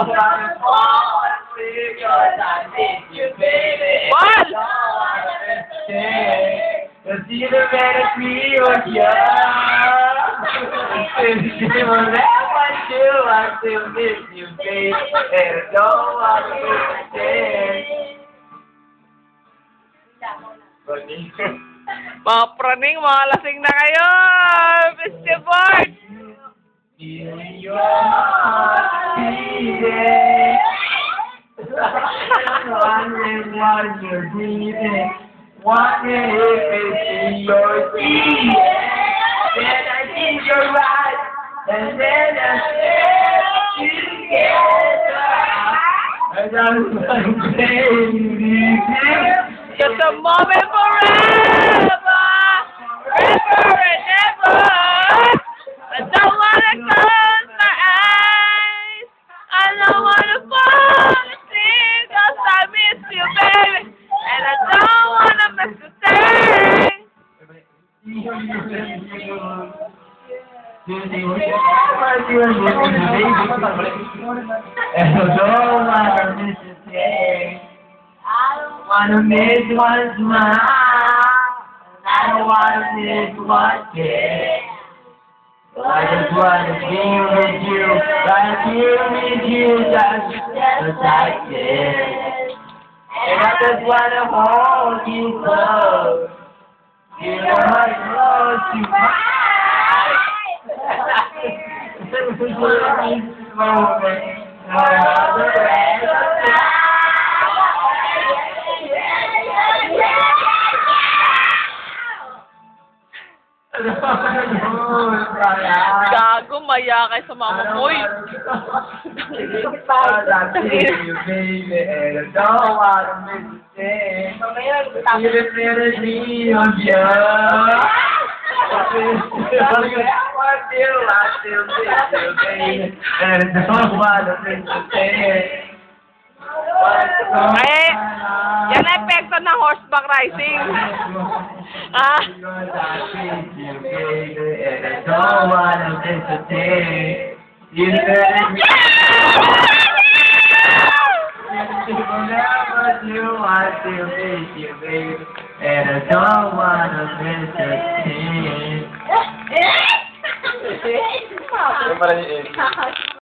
wanna fall asleep 'cause I miss you, baby. What? Cause you the better me or you. Since was that what you, I still miss you, baby. And I don't wanna miss you, baby. Mga praning, mga lasing na kayo! Mr. Board! Feel your heart beating. Wondering what you're breathing. Wondering if it's in your teeth. Then I think you're right. And then I stare together. And I'm like, baby. Just a moment forever! Forever and ever! I don't wanna close my eyes. I don't wanna fall asleep 'cause I miss you, baby. And I don't wanna miss a thing. And I don't wanna miss a thing. Wanna miss what's mine. I don't wanna miss what's there. I just wanna be with you. Wanna be with you just like this. And I just wanna hold you close. You know how close to mine. This moment, the rest of time. Gago, maya kay sa mama mo. Eh, yan ang epekto ng horseback riding. Ah? Don't wanna miss a thing. You better be. Whenever you want to miss you, baby. And I don't wanna miss a thing.